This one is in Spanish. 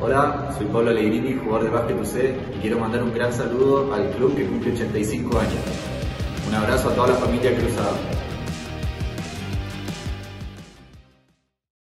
Hola, soy Pablo Allegrini, jugador de Básquet UC, y quiero mandar un gran saludo al club que cumple 85 años. Un abrazo a toda la familia Cruzada.